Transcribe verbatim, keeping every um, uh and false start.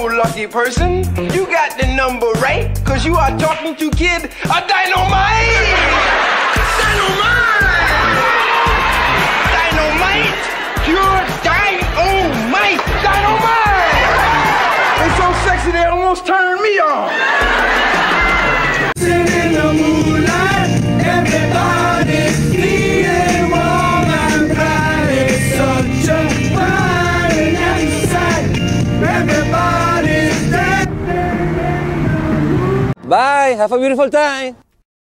lucky person, you got the number right, cause you are talking to Kid a Dynamite! Dynamite! Dynamite! Pure Dynamite! Dynamite! They so sexy they almost turned me on! Sitting in the moonlight, everybody's feeling warm and bright. It's such a fine sight. Everybody's dancing. Bye! Have a beautiful time!